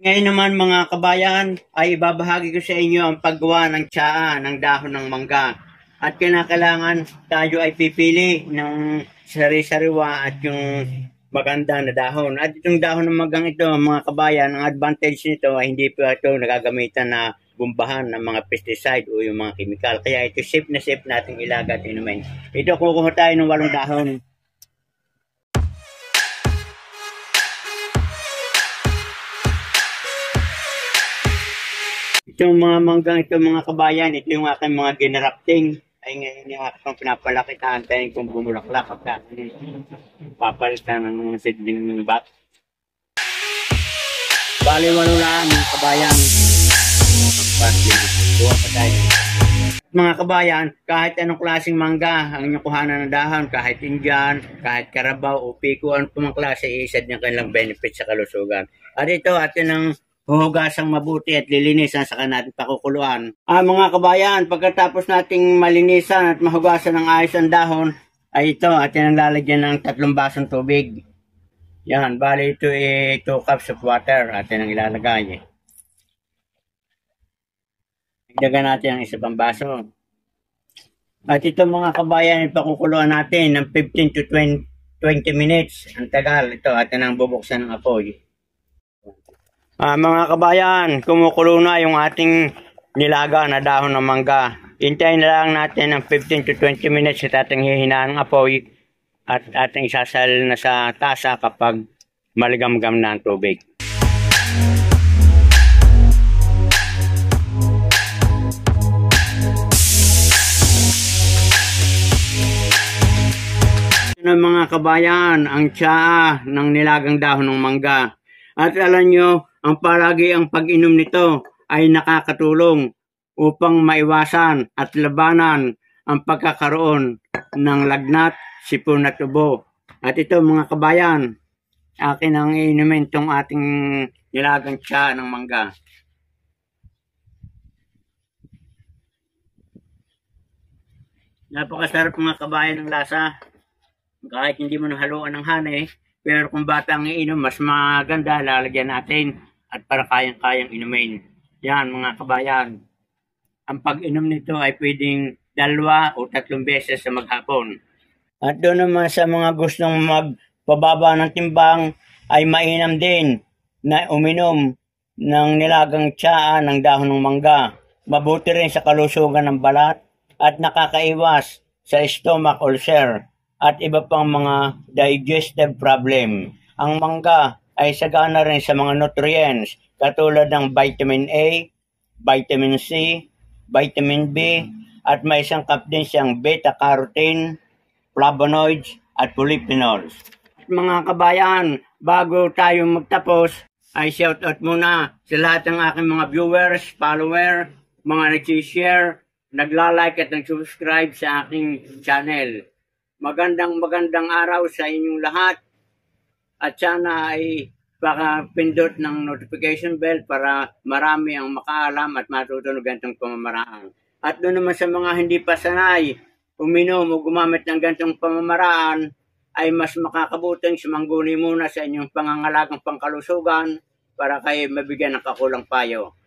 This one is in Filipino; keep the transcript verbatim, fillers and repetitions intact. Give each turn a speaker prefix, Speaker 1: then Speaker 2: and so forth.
Speaker 1: Ngayon naman mga kabayan ay ibabahagi ko sa inyo ang paggawa ng tsaa ng dahon ng mangga. At kinakailangan tayo ay pipili ng sari-sariwa at yung maganda na dahon. At itong dahon ng manggang ito mga kabayan, ang advantage nito ay hindi po ito nagagamitan na bumbahan ng mga pesticide o yung mga chemical. Kaya ito safe na safe nating ilaga at inumin. Ito kukuha tayo ng walong dahon. Itong mga manggang ito mga kabayan, ito yung aking mga generacting. Ay ngayon yung aking pinapalaki, taantayin kung bumulaklak at papalitan ng seedling ng bat. Bali walo lang mga kabayan. Buha pa tayo. Mga kabayan, kahit anong klaseng mangga ang inyong kuhanan ng dahon, kahit Indian, kahit Carabao o Pico, ano pumang klase, isad ng kanilang benefits sa kalusugan. At ito, atin ang huhugasang mabuti at lilinisan saka natin pakukuluan. Ah, mga kabayan, pagkatapos nating malinisan at mahugasan ng ayos ang dahon, ay ito, atin ang lalagyan ng tatlong basong tubig. Yan, bali ito ay two cups of water, atin ang ilalagay. Igdagan natin ang isa pang baso. At ito mga kabayan, ipakukuluan natin ng fifteen to twenty minutes. Ang tagal, ito, atin ang bubuksan ng apoy. Ah, mga kabayan, kumukulo na yung ating nilaga na dahon ng mangga. Hintayin na lang natin ng fifteen to twenty minutes at ating hihinaan ng apoy at ating isasal na sa tasa kapag maligamgam na ang tubig. Ito na mga kabayan, ang tsaa ng nilagang dahon ng mangga. At alam nyo, ang palagi ang pag-inom nito ay nakakatulong upang maiwasan at labanan ang pagkakaroon ng lagnat, sipon at ubo. At ito mga kabayan, akin ang inumin itong ating nilagang tsaa ng mangga. Napakasarap mga kabayan ng lasa. Kahit hindi mo nahaluan ng honey, pero kung bata ang iinom, mas maganda, lalagyan natin at para kayang-kayang inumin. Yan mga kabayan. Ang pag-inom nito ay pwedeng dalawa o tatlong beses sa maghapon. At doon naman sa mga gustong magpababa ng timbang, ay mainam din na uminom ng nilagang tsaa ng dahon ng mangga. Mabuti rin sa kalusugan ng balat at nakakaiwas sa stomach ulcer at iba pang mga digestive problem. Ang mangga ay sagana rin sa mga nutrients katulad ng vitamin A, vitamin C, vitamin B, at may sangkap din siyang beta-carotene, flavonoids, at polyphenols. Mga kabayan, bago tayo magtapos, ay shoutout muna sa lahat ng aking mga viewers, follower, mga nag-share, nagla-like at nag-subscribe sa aking channel. Magandang magandang araw sa inyong lahat at sana ay baka pindot ng notification bell para marami ang makaalam at matutunog gantong pamamaraan. At doon naman sa mga hindi pa sanay uminom o gumamit ng gantong pamamaraan ay mas makakabuting sumangguni muna sa inyong pangangalagang pangkalusugan para kayo mabigyan ng kakulang payo.